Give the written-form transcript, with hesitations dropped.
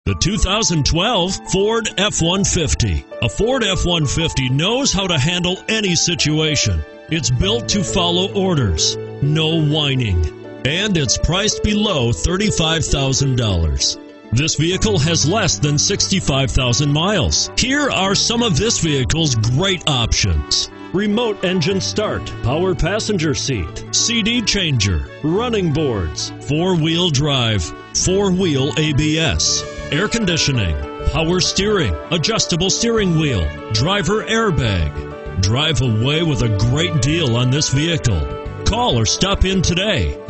The 2012 Ford F-150. A Ford F-150 knows how to handle any situation. It's built to follow orders, no whining, and it's priced below $35,000. This vehicle has less than 65,000 miles. Here are some of this vehicle's great options: remote engine start, power passenger seat, CD changer, running boards, 4-wheel drive, 4-wheel ABS, air conditioning, power steering, adjustable steering wheel, driver airbag. Drive away with a great deal on this vehicle. Call or stop in today.